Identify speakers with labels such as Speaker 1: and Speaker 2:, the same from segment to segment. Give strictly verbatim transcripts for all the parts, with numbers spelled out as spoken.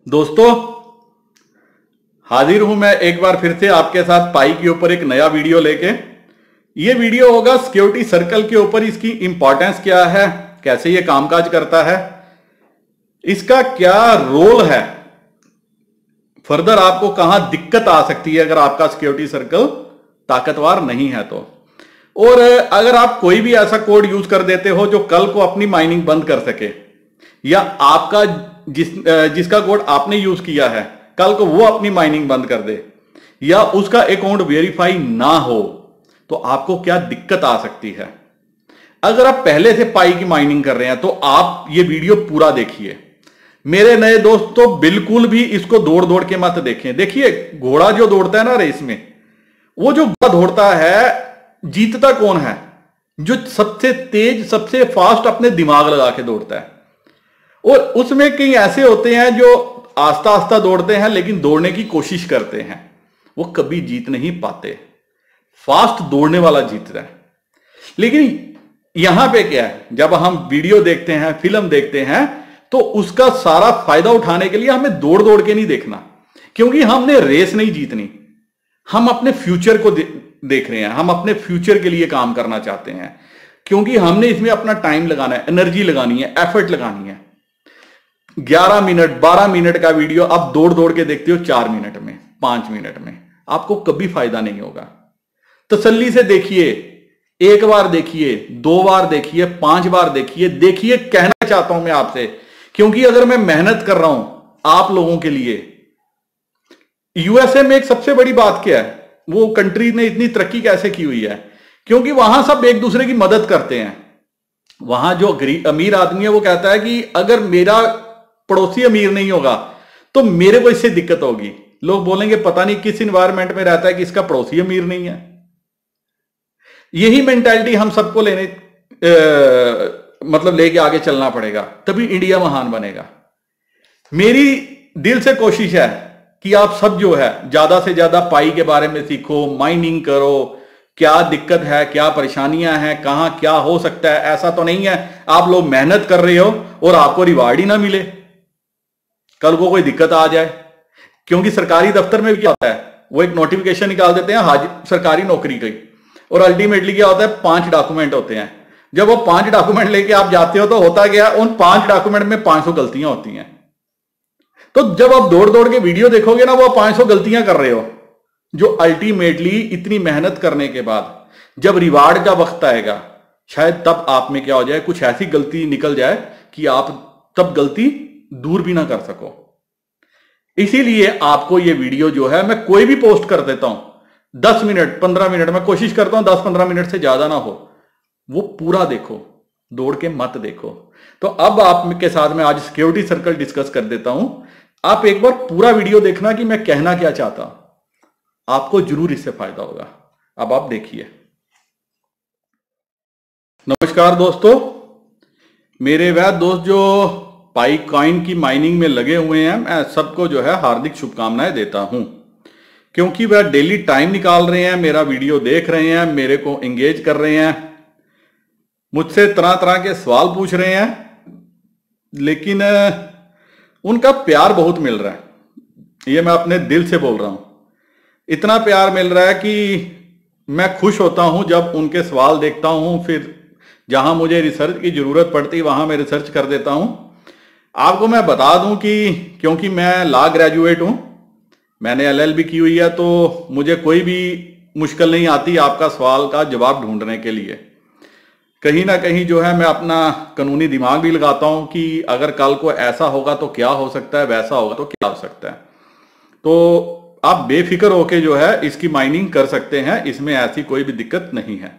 Speaker 1: दोस्तों हाजिर हूं मैं एक बार फिर से आपके साथ पाई के ऊपर एक नया वीडियो लेके। ये वीडियो होगा सिक्योरिटी सर्कल के ऊपर, इसकी इंपॉर्टेंस क्या है, कैसे ये कामकाज करता है, इसका क्या रोल है, फर्दर आपको कहां दिक्कत आ सकती है अगर आपका सिक्योरिटी सर्कल ताकतवर नहीं है तो। और अगर आप कोई भी ऐसा कोड यूज कर देते हो जो कल को अपनी माइनिंग बंद कर सके, या आपका जिस जिसका कोड आपने यूज किया है कल को वो अपनी माइनिंग बंद कर दे, या उसका अकाउंट वेरीफाई ना हो, तो आपको क्या दिक्कत आ सकती है। अगर आप पहले से पाई की माइनिंग कर रहे हैं तो आप ये वीडियो पूरा देखिए। मेरे नए दोस्त तो बिल्कुल भी इसको दौड़ दौड़ के मत देखें। देखिए, घोड़ा जो दौड़ता है ना रेस में, वो जो घोड़ा दौड़ता है जीतता कौन है? जो सबसे तेज सबसे फास्ट अपने दिमाग लगा के दौड़ता है। और उसमें कई ऐसे होते हैं जो आस्ता आस्ता दौड़ते हैं लेकिन दौड़ने की कोशिश करते हैं, वो कभी जीत नहीं पाते। फास्ट दौड़ने वाला जीतता है। लेकिन यहां पे क्या है, जब हम वीडियो देखते हैं, फिल्म देखते हैं, तो उसका सारा फायदा उठाने के लिए हमें दौड़ दौड़ के नहीं देखना, क्योंकि हमने रेस नहीं जीतनी। हम अपने फ्यूचर को दे, देख रहे हैं, हम अपने फ्यूचर के लिए काम करना चाहते हैं, क्योंकि हमने इसमें अपना टाइम लगाना है, एनर्जी लगानी है, एफर्ट लगानी है। ग्यारह मिनट बारह मिनट का वीडियो आप दौड़ दौड़ के देखते हो चार मिनट में, पांच मिनट में, आपको कभी फायदा नहीं होगा। तसल्ली से देखिए, एक बार देखिए, दो बार देखिए, पांच बार देखिए, देखिए। कहना चाहता हूं मैं आपसे, क्योंकि अगर मैं मेहनत कर रहा हूं आप लोगों के लिए, यूएसए में एक सबसे बड़ी बात क्या है, वो कंट्री ने इतनी तरक्की कैसे की हुई है, क्योंकि वहां सब एक दूसरे की मदद करते हैं। वहां जो गरीब अमीर आदमी है वो कहता है कि अगर मेरा पड़ोसी अमीर नहीं होगा तो मेरे को इससे दिक्कत होगी। लोग बोलेंगे पता नहीं किस इन्वायरमेंट में रहता है कि इसका पड़ोसी अमीर नहीं है। यही मेंटालिटी हम सबको लेने आ, मतलब लेके आगे चलना पड़ेगा, तभी इंडिया महान बनेगा। मेरी दिल से कोशिश है कि आप सब जो है ज्यादा से ज्यादा पाई के बारे में सीखो, माइनिंग करो, क्या दिक्कत है, क्या परेशानियां हैं, कहां क्या हो सकता है। ऐसा तो नहीं है आप लोग मेहनत कर रहे हो और आपको रिवार्ड ही ना मिले, कल को कोई दिक्कत आ जाए। क्योंकि सरकारी दफ्तर में भी क्या होता है, वो एक नोटिफिकेशन निकाल देते हैं हाजिर सरकारी नौकरी की, और अल्टीमेटली क्या होता है, पांच डॉक्यूमेंट होते हैं। जब वो पांच डॉक्यूमेंट लेके आप जाते हो तो होता क्या, उन पांच डॉक्यूमेंट में पांच सौ गलतियां होती हैं। तो जब आप दौड़ दौड़ के वीडियो देखोगे ना, वो पांच सौ गलतियां कर रहे हो, जो अल्टीमेटली इतनी मेहनत करने के बाद जब रिवार्ड का वक्त आएगा, शायद तब आप में क्या हो जाए, कुछ ऐसी गलती निकल जाए कि आप तब गलती दूर भी ना कर सको। इसीलिए आपको ये वीडियो जो है मैं कोई भी पोस्ट कर देता हूं, दस मिनट पंद्रह मिनट में कोशिश करता हूं दस पंद्रह मिनट से ज्यादा ना हो, वो पूरा देखो, दौड़ के मत देखो। तो अब आपके साथ मैं आज सिक्योरिटी सर्कल डिस्कस कर देता हूं। आप एक बार पूरा वीडियो देखना कि मैं कहना क्या चाहता हूं, आपको जरूर इससे फायदा होगा। अब आप देखिए। नमस्कार दोस्तों, मेरे वह दोस्त जो पाई कॉइन की माइनिंग में लगे हुए हैं, मैं सबको जो है हार्दिक शुभकामनाएं देता हूं, क्योंकि वह डेली टाइम निकाल रहे हैं, मेरा वीडियो देख रहे हैं, मेरे को एंगेज कर रहे हैं, मुझसे तरह तरह के सवाल पूछ रहे हैं, लेकिन उनका प्यार बहुत मिल रहा है। ये मैं अपने दिल से बोल रहा हूं। इतना प्यार मिल रहा है कि मैं खुश होता हूं जब उनके सवाल देखता हूं। फिर जहां मुझे रिसर्च की जरूरत पड़ती वहां मैं रिसर्च कर देता हूं। आपको मैं बता दूं कि क्योंकि मैं लॉ ग्रेजुएट हूं, मैंने एलएलबी की हुई है, तो मुझे कोई भी मुश्किल नहीं आती आपका सवाल का जवाब ढूंढने के लिए। कहीं ना कहीं जो है मैं अपना कानूनी दिमाग भी लगाता हूं कि अगर कल को ऐसा होगा तो क्या हो सकता है, वैसा होगा तो क्या हो सकता है। तो आप बेफिक्र होके जो है इसकी माइनिंग कर सकते हैं, इसमें ऐसी कोई भी दिक्कत नहीं है।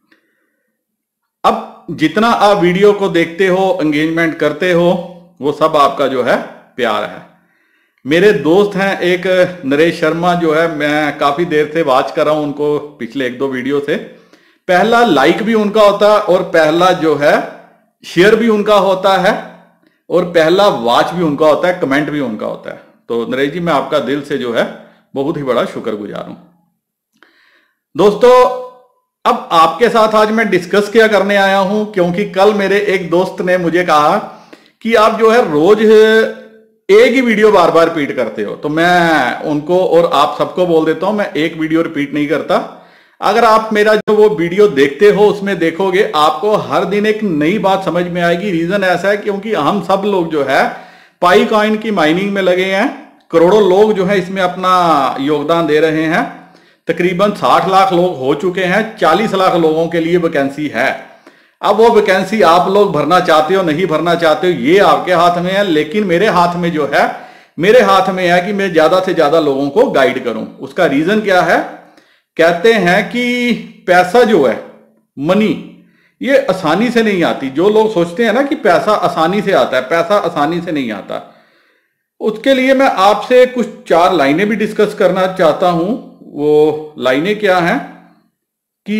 Speaker 1: अब जितना आप वीडियो को देखते हो, एंगेजमेंट करते हो, वो सब आपका जो है प्यार है। मेरे दोस्त हैं एक नरेश शर्मा, जो है मैं काफी देर से वॉच कर रहा हूं उनको, पिछले एक दो वीडियो से। पहला लाइक भी उनका होता है, और पहला जो है शेयर भी उनका होता है, और पहला वॉच भी उनका होता है, कमेंट भी उनका होता है। तो नरेश जी, मैं आपका दिल से जो है बहुत ही बड़ा शुक्रगुजार हूं। दोस्तों, अब आपके साथ आज मैं डिस्कस क्या करने आया हूं, क्योंकि कल मेरे एक दोस्त ने मुझे कहा कि आप जो है रोज एक ही वीडियो बार बार रिपीट करते हो। तो मैं उनको और आप सबको बोल देता हूं, मैं एक वीडियो रिपीट नहीं करता। अगर आप मेरा जो वो वीडियो देखते हो उसमें देखोगे, आपको हर दिन एक नई बात समझ में आएगी। रीजन ऐसा है क्योंकि हम सब लोग जो है पाई कॉइन की माइनिंग में लगे हैं। करोड़ों लोग जो है इसमें अपना योगदान दे रहे हैं। तकरीबन साठ लाख लोग हो चुके हैं, चालीस लाख लोगों के लिए वैकेंसी है। अब वो वैकेंसी आप लोग भरना चाहते हो नहीं भरना चाहते हो ये आपके हाथ में है, लेकिन मेरे हाथ में जो है मेरे हाथ में है कि मैं ज्यादा से ज्यादा लोगों को गाइड करूं। उसका रीजन क्या है? कहते हैं कि पैसा जो है, मनी, ये आसानी से नहीं आती। जो लोग सोचते हैं ना कि पैसा आसानी से आता है, पैसा आसानी से नहीं आता। उसके लिए मैं आपसे कुछ चार लाइनें भी डिस्कस करना चाहता हूं। वो लाइनें क्या हैं कि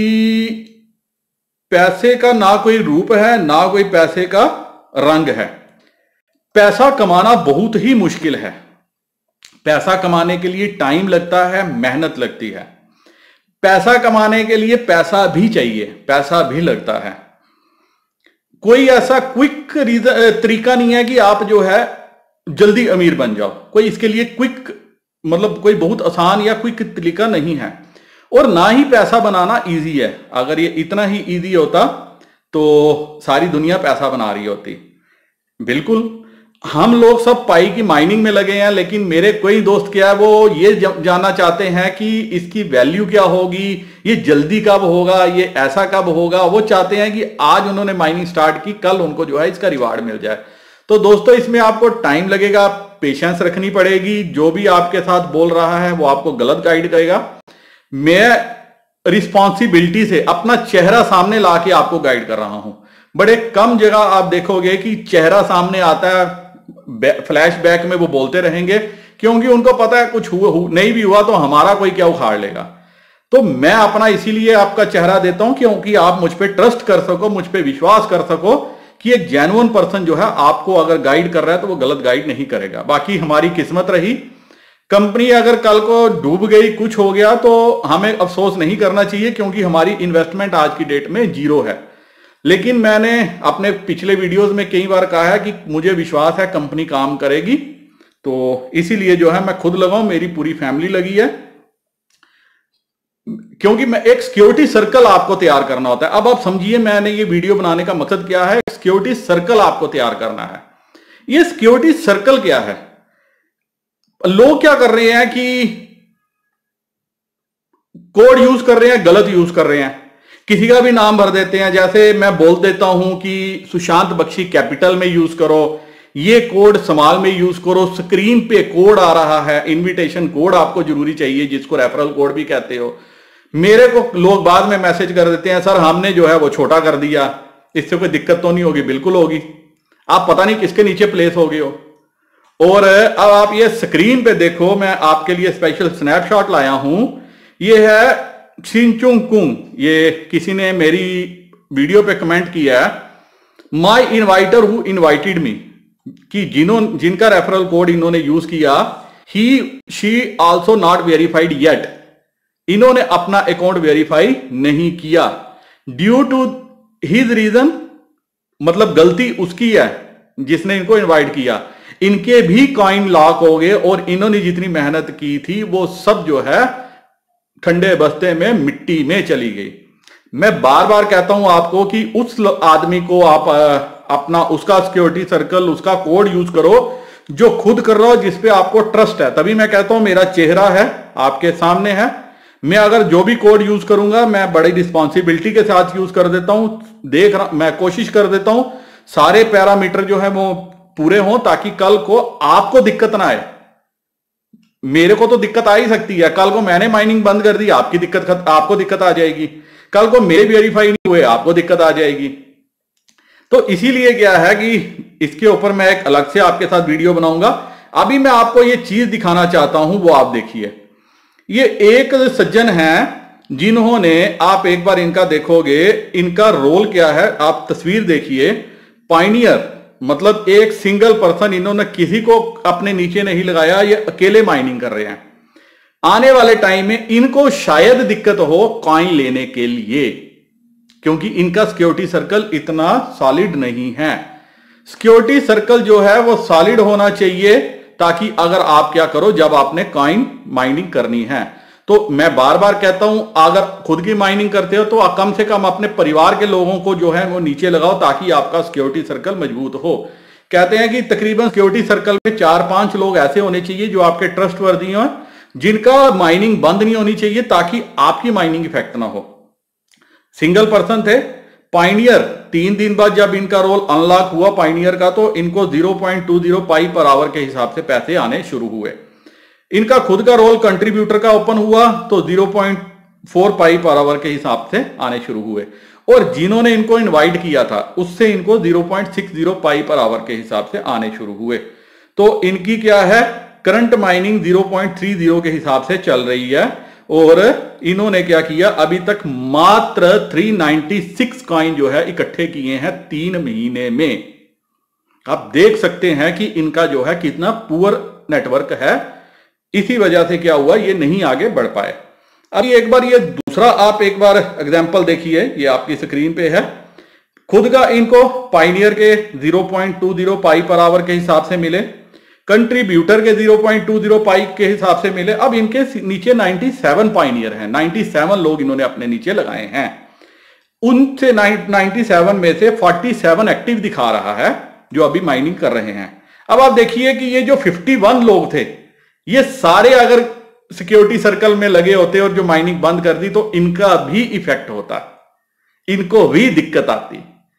Speaker 1: पैसे का ना कोई रूप है ना कोई पैसे का रंग है। पैसा कमाना बहुत ही मुश्किल है। पैसा कमाने के लिए टाइम लगता है, मेहनत लगती है। पैसा कमाने के लिए पैसा भी चाहिए, पैसा भी लगता है। कोई ऐसा क्विक तरीका नहीं है कि आप जो है जल्दी अमीर बन जाओ। कोई इसके लिए क्विक मतलब कोई बहुत आसान या क्विक तरीका नहीं है। और ना ही पैसा बनाना इजी है। अगर ये इतना ही इजी होता तो सारी दुनिया पैसा बना रही होती। बिल्कुल, हम लोग सब पाई की माइनिंग में लगे हैं, लेकिन मेरे कोई दोस्त क्या है वो ये जानना चाहते हैं कि इसकी वैल्यू क्या होगी, ये जल्दी कब होगा, ये ऐसा कब होगा। वो चाहते हैं कि आज उन्होंने माइनिंग स्टार्ट की, कल उनको जो है इसका रिवार्ड मिल जाए। तो दोस्तों इसमें आपको टाइम लगेगा, पेशेंस रखनी पड़ेगी। जो भी आपके साथ बोल रहा है वो आपको गलत गाइड करेगा। मैं रिस्पॉन्सिबिलिटी से अपना चेहरा सामने लाके आपको गाइड कर रहा हूं। बड़े कम जगह आप देखोगे कि चेहरा सामने आता है, फ्लैशबैक में वो बोलते रहेंगे क्योंकि उनको पता है कुछ हुआ हु, नहीं भी हुआ तो हमारा कोई क्या उखाड़ लेगा। तो मैं अपना इसीलिए आपका चेहरा देता हूं क्योंकि आप मुझ पे ट्रस्ट कर सको, मुझ पे विश्वास कर सको कि एक जेन्युइन पर्सन जो है आपको अगर गाइड कर रहा है तो वो गलत गाइड नहीं करेगा। बाकी हमारी किस्मत रही, कंपनी अगर कल को डूब गई, कुछ हो गया, तो हमें अफसोस नहीं करना चाहिए क्योंकि हमारी इन्वेस्टमेंट आज की डेट में जीरो है। लेकिन मैंने अपने पिछले वीडियोस में कई बार कहा है कि मुझे विश्वास है कंपनी काम करेगी। तो इसीलिए जो है मैं खुद लगा हूं, मेरी पूरी फैमिली लगी है, क्योंकि मैं एक सिक्योरिटी सर्कल आपको तैयार करना होता है। अब आप समझिए मैंने ये वीडियो बनाने का मकसद क्या है। सिक्योरिटी सर्कल आपको तैयार करना है। ये सिक्योरिटी सर्कल क्या है? लोग क्या कर रहे हैं कि कोड यूज कर रहे हैं, गलत यूज कर रहे हैं, किसी का भी नाम भर देते हैं। जैसे मैं बोल देता हूं कि सुशांत बख्शी कैपिटल में यूज करो, ये कोड स्मॉल में यूज करो। स्क्रीन पे कोड आ रहा है, इनविटेशन कोड आपको जरूरी चाहिए, जिसको रेफरल कोड भी कहते हो। मेरे को लोग बाद में मैसेज कर देते हैं, सर हमने जो है वो छोटा कर दिया, इससे कोई दिक्कत तो नहीं होगी? बिल्कुल होगी। आप पता नहीं किसके नीचे प्लेस हो गए हो। और अब आप ये स्क्रीन पे देखो, मैं आपके लिए स्पेशल स्नैपशॉट लाया हूं। ये है छिंचुंग कुंग। ये किसी ने मेरी वीडियो पे कमेंट किया है, माई इनवाइटर हु इनवाइटेड मी, कि जिन्हों जिनका रेफरल कोड इन्होंने यूज किया, he she also not verified yet. इन्होंने अपना अकाउंट वेरीफाई नहीं किया ड्यू टू हिज रीजन, मतलब गलती उसकी है जिसने इनको इनवाइट किया। इनके भी कॉइन लॉक हो गए और इन्होंने जितनी मेहनत की थी वो सब जो है ठंडे बस्ते में मिट्टी में चली गई। मैं बार बार कहता हूं आपको कि उस आदमी को आप अपना उसका सिक्योरिटी सर्कल, उसका कोड यूज करो जो खुद कर रहा हो, जिसपे आपको ट्रस्ट है। तभी मैं कहता हूं मेरा चेहरा है आपके सामने है। मैं अगर जो भी कोड यूज करूंगा मैं बड़ी रिस्पॉन्सिबिलिटी के साथ यूज कर देता हूं। देख रहा मैं कोशिश कर देता हूं सारे पैरामीटर जो है वो पूरे हों, ताकि कल को आपको दिक्कत ना आए। मेरे को तो दिक्कत आ ही सकती है, कल को मैंने माइनिंग बंद कर दी, आपकी दिक्कत आपको दिक्कत आ जाएगी। कल को मेरे वेरीफाई नहीं हुए, आपको दिक्कत आ जाएगी। तो इसीलिए क्या है कि इसके ऊपर मैं एक अलग से आपके साथ वीडियो बनाऊंगा। अभी मैं आपको ये चीज दिखाना चाहता हूं, वो आप देखिए। ये एक सज्जन हैं जिन्होंने, आप एक बार इनका देखोगे, इनका रोल क्या है आप तस्वीर देखिए। पायनियर मतलब एक सिंगल पर्सन, इन्होंने किसी को अपने नीचे नहीं लगाया, ये अकेले माइनिंग कर रहे हैं। आने वाले टाइम में इनको शायद दिक्कत हो कॉइन लेने के लिए, क्योंकि इनका सिक्योरिटी सर्कल इतना सॉलिड नहीं है। सिक्योरिटी सर्कल जो है वो सॉलिड होना चाहिए, ताकि अगर आप क्या करो, जब आपने कॉइन माइनिंग करनी है, तो मैं बार बार कहता हूं, अगर खुद की माइनिंग करते हो तो कम से कम अपने परिवार के लोगों को जो है वो नीचे लगाओ, ताकि आपका सिक्योरिटी सर्कल मजबूत हो। कहते हैं कि तकरीबन सिक्योरिटी सर्कल में चार पांच लोग ऐसे होने चाहिए जो आपके ट्रस्ट वर्दी हो, जिनका माइनिंग बंद नहीं होनी चाहिए, ताकि आपकी माइनिंग इफेक्ट ना हो। सिंगल पर्सन थे पाइनियर, तीन दिन बाद जब इनका रोल अनलॉक हुआ पाइनियर का, तो इनको zero point two zero pi per hour के हिसाब से पैसे आने शुरू हुए। इनका खुद का रोल कंट्रीब्यूटर का ओपन हुआ तो zero point four pi per hour के हिसाब से आने शुरू हुए, और जिन्होंने इनको इनवाइट किया था उससे इनको zero point six zero pi per hour के हिसाब से आने शुरू हुए। तो इनकी क्या है, current mining zero point three zero के हिसाब से चल रही है, और इन्होंने क्या किया, अभी तक मात्र तीन सौ छियानवे कॉइन जो है इकट्ठे किए हैं तीन महीने में। आप देख सकते हैं कि इनका जो है कितना पुअर नेटवर्क है, इसी वजह से क्या हुआ, ये नहीं आगे बढ़ पाए। अब एक बार ये दूसरा आप एक बार एग्जांपल देखिए, ये आपकी स्क्रीन पे है। खुद का इनको पाइनियर के zero point two zero pi per hour के हिसाब से मिले, कंट्रीब्यूटर के zero point two zero pi के हिसाब से मिले। अब इनके नीचे सत्तानवे पाइनियर हैं, सत्तानवे लोग इन्होंने अपने नीचे लगाए हैं। उनसे सत्तानवे में से सैंतालीस एक्टिव दिखा रहा है जो अभी माइनिंग कर रहे हैं। अब आप देखिए कि ये जो इक्यावन लोग थे, ये सारे अगर सिक्योरिटी सर्कल में लगे होते और जो माइनिंग बंद कर दी तो इनका भी इफेक्ट होता, इनको भी दिक्कत आती।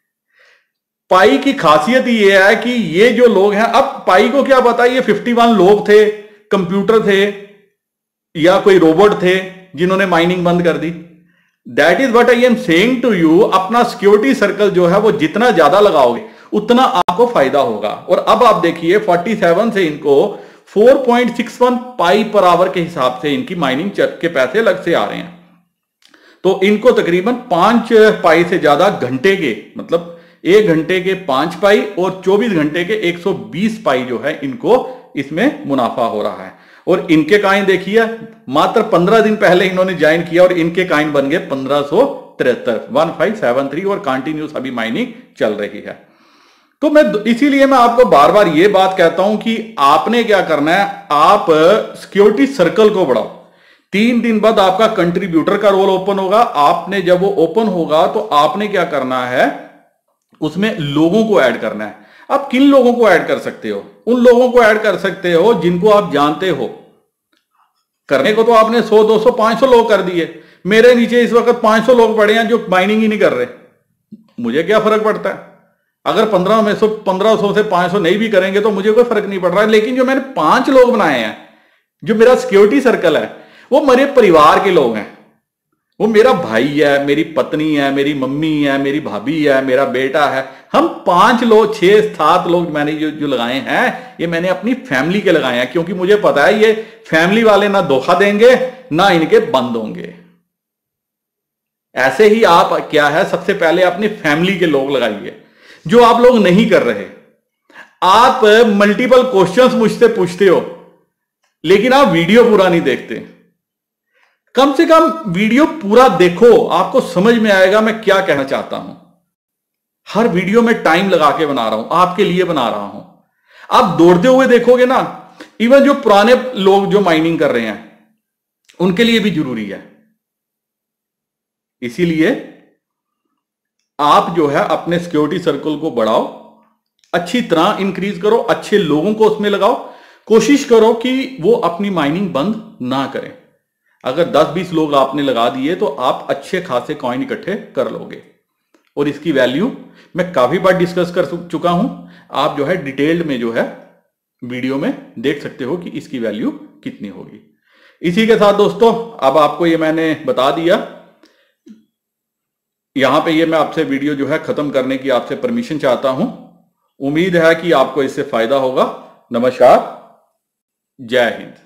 Speaker 1: पाई की खासियत ये है कि ये जो लोग हैं, अब पाई को क्या पता ये इक्यावन लोग थे, कंप्यूटर थे या कोई रोबोट थे जिन्होंने माइनिंग बंद कर दी। That is what I am saying to you. अपना सिक्योरिटी सर्कल जो है वो जितना ज्यादा लगाओगे उतना आपको फायदा होगा। और अब आप देखिए सैंतालीस से इनको four point six one pi per hour के हिसाब से इनकी माइनिंग के पैसे अलग से आ रहे हैं। तो इनको तकरीबन पांच पाई से ज्यादा घंटे के, मतलब एक घंटे के पांच पाई और चौबीस घंटे के एक सौ बीस पाई जो है इनको इसमें मुनाफा हो रहा है। और इनके कॉइन देखिए, मात्र पंद्रह दिन पहले इन्होंने ज्वाइन किया और इनके कॉइन बन गए पंद्रह सौ तिरहत्तर वन फाइव सेवन थ्री और कंटिन्यूस अभी माइनिंग चल रही है। तो मैं इसीलिए मैं आपको बार बार ये बात कहता हूं कि आपने क्या करना है, आप सिक्योरिटी सर्कल को बढ़ाओ। तीन दिन बाद आपका कंट्रीब्यूटर का रोल ओपन होगा। आपने जब वो ओपन होगा तो आपने क्या करना है, उसमें लोगों को ऐड करना है। आप किन लोगों को ऐड कर सकते हो? उन लोगों को ऐड कर सकते हो जिनको आप जानते हो। करने को तो आपने सौ दो सौ पांच सौ लोग कर दिए। मेरे नीचे इस वक्त पांच सौ लोग पड़े हैं जो माइनिंग ही नहीं कर रहे। मुझे क्या फर्क पड़ता है? अगर पंद्रह में सौ पंद्रह सौ से पांच सौ नहीं भी करेंगे तो मुझे कोई फर्क नहीं पड़ रहा है। लेकिन जो मैंने पांच लोग बनाए हैं, जो मेरा सिक्योरिटी सर्कल है, वो मेरे परिवार के लोग हैं। वो मेरा भाई है, मेरी पत्नी है, मेरी मम्मी है, मेरी भाभी है, मेरा बेटा है। हम पांच लोग, छह सात लोग मैंने जो जो लगाए हैं, ये मैंने अपनी फैमिली के लगाए हैं, क्योंकि मुझे पता है ये फैमिली वाले ना धोखा देंगे ना इनके बंद होंगे। ऐसे ही आप क्या है, सबसे पहले अपनी फैमिली के लोग लगाइए जो आप लोग नहीं कर रहे। आप मल्टीपल क्वेश्चंस मुझसे पूछते हो लेकिन आप वीडियो पूरा नहीं देखते। कम से कम वीडियो पूरा देखो, आपको समझ में आएगा मैं क्या कहना चाहता हूं। हर वीडियो में टाइम लगा के बना रहा हूं, आपके लिए बना रहा हूं। आप दौड़ते हुए देखोगे ना, इवन जो पुराने लोग जो माइनिंग कर रहे हैं उनके लिए भी जरूरी है। इसीलिए आप जो है अपने सिक्योरिटी सर्कल को बढ़ाओ, अच्छी तरह इंक्रीज करो, अच्छे लोगों को उसमें लगाओ। कोशिश करो कि वो अपनी माइनिंग बंद ना करें। अगर दस बीस लोग आपने लगा दिए तो आप अच्छे खासे कॉइन इकट्ठे कर लोगे। और इसकी वैल्यू मैं काफी बार डिस्कस कर चुका हूं। आप जो है डिटेल्ड में जो है वीडियो में देख सकते हो कि इसकी वैल्यू कितनी होगी। इसी के साथ दोस्तों अब आपको ये मैंने बता दिया। यहां पे ये मैं आपसे वीडियो जो है खत्म करने की आपसे परमिशन चाहता हूं। उम्मीद है कि आपको इससे फायदा होगा। नमस्कार, जय हिंद।